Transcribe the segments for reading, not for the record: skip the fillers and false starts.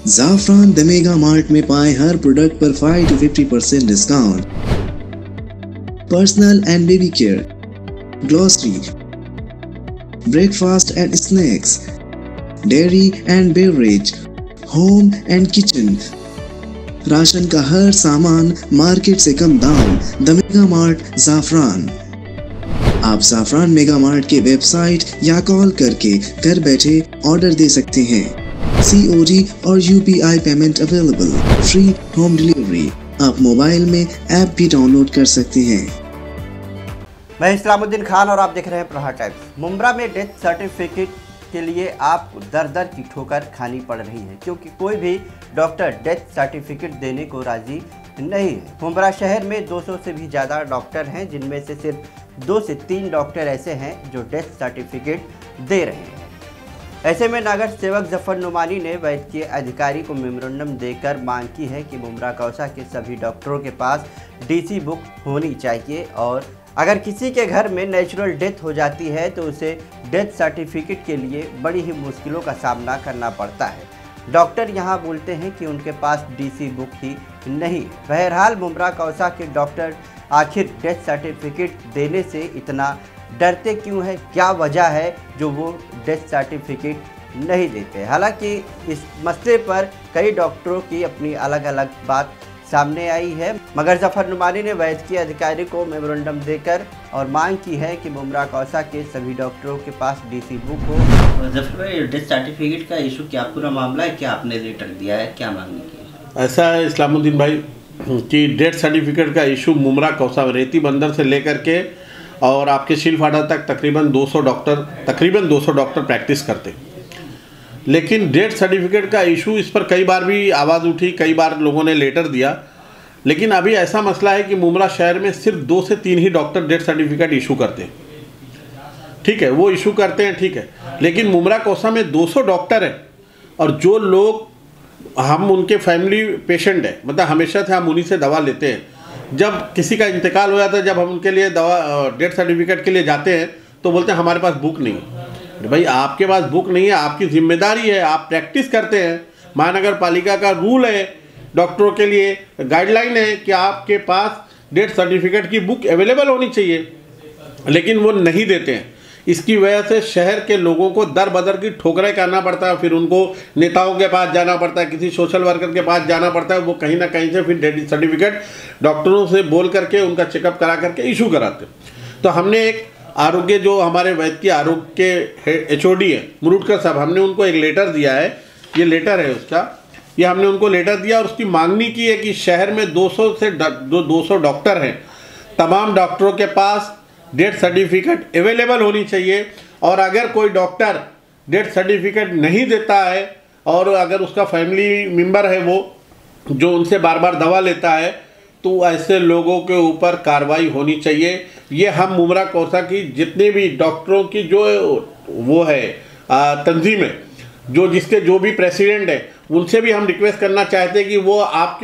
ज़ाफ़रान the mega mart में पाएं हर product पर 5 to 50% discount. Personal and baby care, grocery, breakfast and snacks, dairy and beverage, home and kitchen, ration का हर सामान market से कम दाम। The mega mart Zafran. आप ज़ाफ़रान मेगा मार्ट के वेबसाइट या कॉल करके घर बैठे ऑर्डर दे सकते हैं। COD और UPI payment available. Free home delivery. आप मोबाइल में ऐप भी डाउनलोड कर सकते हैं। मैं इस्लामुद्दीन खान और आप देख रहे हैं प्रहार टाइम्स। मुंब्रा में डेथ सर्टिफिकेट के लिए आपको दर दर की ठोकर खानी पड़ रही है, क्योंकि कोई भी डॉक्टर डेथ सर्टिफिकेट देने को राजी नहीं है। मुंब्रा शहर में 200 से भी ज़्यादा डॉक्टर हैं, जिनमें से सिर्फ 2 से 3 डॉक्टर ऐसे हैं जो डेथ सर्टिफिकेट दे रहे हैं। ऐसे में नगर सेवक जफर नुमानी ने वैद्यकीय अधिकारी को मेमोरेंडम देकर मांग की है कि मुंब्रा कौसा के सभी डॉक्टरों के पास DC बुक होनी चाहिए, और अगर किसी के घर में नेचुरल डेथ हो जाती है तो उसे डेथ सर्टिफिकेट के लिए बड़ी ही मुश्किलों का सामना करना पड़ता है। डॉक्टर यहां बोलते हैं कि उनके पास DC बुक ही नहीं। बहरहाल मुंब्रा कौसा के डॉक्टर आखिर डेथ सर्टिफिकेट देने से इतना डरते क्यों है, क्या वजह है जो वो डेथ सर्टिफिकेट नहीं देते। हालांकि इस मसले पर कई डॉक्टरों की अपनी अलग अलग बात सामने आई है, मगर जफर नुमानी ने वैद्यकीय अधिकारी को मेमोरेंडम देकर और मांग की है कि मुंब्रा कौसा के सभी डॉक्टरों के पास DC बुक हो। जफर भाई, डेथ सर्टिफिकेट का इशू क्या पूरा मामला है, क्या आपने लेटर दिया है, क्या मांगने की? ऐसा है इस्लामुद्दीन भाई कि डेथ सर्टिफिकेट का इशू मुंब्रा कौसा रेती बंदर से लेकर के और आपके शीलफाटा तक तकरीबन 200 डॉक्टर प्रैक्टिस करते। लेकिन डेथ सर्टिफिकेट का इशू, इस पर कई बार भी आवाज़ उठी, कई बार लोगों ने लेटर दिया, लेकिन अभी ऐसा मसला है कि मुंब्रा शहर में सिर्फ 2 से 3 ही डॉक्टर डेथ सर्टिफिकेट इशू करते हैं। ठीक है, वो इशू करते हैं, ठीक है, लेकिन मुंब्रा कौसा में 200 डॉक्टर हैं, और जो लोग हम उनके फैमिली पेशेंट हैं, मतलब हमेशा से हम उन्हीं से दवा लेते हैं। जब किसी का इंतकाल हो जाता है, जब हम उनके लिए दवा डेथ सर्टिफिकेट के लिए जाते हैं तो बोलते हैं हमारे पास बुक नहीं है। भाई, आपके पास बुक नहीं है, आपकी जिम्मेदारी है, आप प्रैक्टिस करते हैं। महानगर पालिका का रूल है, डॉक्टरों के लिए गाइडलाइन है कि आपके पास डेथ सर्टिफिकेट की बुक अवेलेबल होनी चाहिए, लेकिन वो नहीं देते हैं। इसकी वजह से शहर के लोगों को दर बदर की ठोकरें करना पड़ता है, फिर उनको नेताओं के पास जाना पड़ता है, किसी सोशल वर्कर के पास जाना पड़ता है, वो कहीं ना कहीं से फिर डेथ सर्टिफिकेट डॉक्टरों से बोल करके उनका चेकअप करा करके इशू कराते। तो हमने एक आरोग्य, जो हमारे वैद्यकीय आरोग्य के HOD है मुरुडकर साहब, हमने उनको एक लेटर दिया है। ये लेटर है उसका, ये हमने उनको लेटर दिया और उसकी मांगनी की है कि शहर में 200 डॉक्टर हैं, तमाम डॉक्टरों के पास डेथ सर्टिफिकेट अवेलेबल होनी चाहिए। और अगर कोई डॉक्टर डेथ सर्टिफिकेट नहीं देता है और अगर उसका फैमिली मेम्बर है वो जो उनसे बार बार दवा लेता है, तो ऐसे लोगों के ऊपर कार्रवाई होनी चाहिए। ये हम मुंब्रा कौसा की जितने भी डॉक्टरों की जो वो है तंजीम है, जिसके जो भी प्रेसिडेंट है, उनसे भी हम रिक्वेस्ट करना चाहते हैं कि वो आपके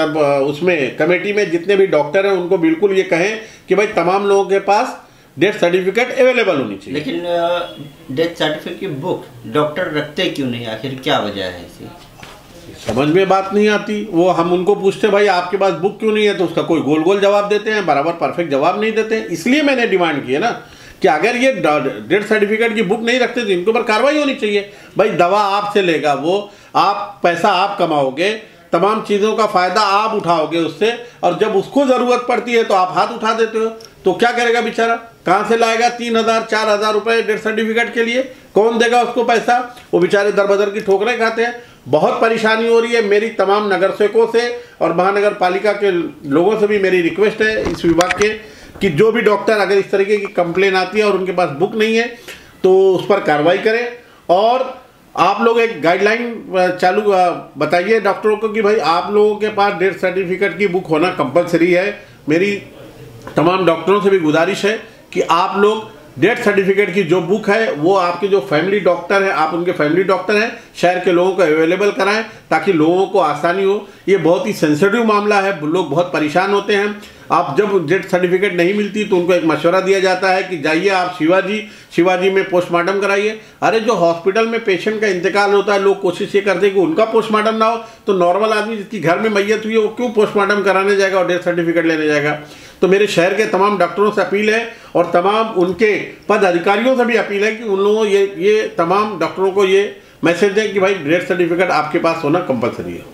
उसमें कमेटी में जितने भी डॉक्टर हैं उनको बिल्कुल ये कहें कि भाई तमाम लोगों के पास डेथ सर्टिफिकेट अवेलेबल होनी चाहिए। लेकिन डेथ सर्टिफिकेट की बुक डॉक्टर रखते क्यों नहीं, आखिर क्या वजह है इसी? समझ में बात नहीं आती। वो हम उनको पूछते भाई आपके पास बुक क्यों नहीं है, तो उसका कोई गोल गोल जवाब देते हैं, बराबर परफेक्ट जवाब नहीं देते हैं। इसलिए मैंने डिमांड की है ना कि अगर ये डेथ सर्टिफिकेट की बुक नहीं रखते तो इनके ऊपर कार्रवाई होनी चाहिए। भाई, दवा आपसे लेगा वो, आप पैसा आप कमाओगे, तमाम चीज़ों का फ़ायदा आप उठाओगे उससे, और जब उसको ज़रूरत पड़ती है तो आप हाथ उठा देते हो। तो क्या करेगा बेचारा, कहाँ से लाएगा 3,000-4,000 रुपये डेथ सर्टिफिकेट के लिए? कौन देगा उसको पैसा? वो बेचारे दर बदर की ठोकरें खाते हैं। बहुत परेशानी हो रही है। मेरी तमाम नगर सेवकों से और महानगर पालिका के लोगों से भी मेरी रिक्वेस्ट है इस विभाग के कि जो भी डॉक्टर अगर इस तरीके की कंप्लेन आती है और उनके पास बुक नहीं है तो उस पर कार्रवाई करें। और आप लोग एक गाइडलाइन चालू बताइए डॉक्टरों को कि भाई आप लोगों के पास डेथ सर्टिफिकेट की बुक होना कंपलसरी है। मेरी तमाम डॉक्टरों से भी गुजारिश है कि आप लोग डेथ सर्टिफिकेट की जो बुक है वो आपके जो फैमिली डॉक्टर है, आप उनके फैमिली डॉक्टर हैं, शहर के लोगों को अवेलेबल कराएं ताकि लोगों को आसानी हो। ये बहुत ही सेंसिटिव मामला है, लोग बहुत परेशान होते हैं। आप जब डेथ सर्टिफिकेट नहीं मिलती तो उनको एक मशवरा दिया जाता है कि जाइए आप शिवाजी में पोस्टमार्टम कराइए। अरे जो हॉस्पिटल में पेशेंट का इंतकाल होता है, लोग कोशिश ये करते हैं कि उनका पोस्टमार्टम ना हो, तो नॉर्मल आदमी जिसकी घर में मैयत हुई है वो क्यों पोस्टमार्टम कराने जाएगा और डेथ सर्टिफिकेट लेने जाएगा। तो मेरे शहर के तमाम डॉक्टरों से अपील है और तमाम उनके पद अधिकारियों से भी अपील है कि उन लोगों ये तमाम डॉक्टरों को ये मैसेज दें कि भाई डेथ सर्टिफिकेट आपके पास होना कंपलसरी है।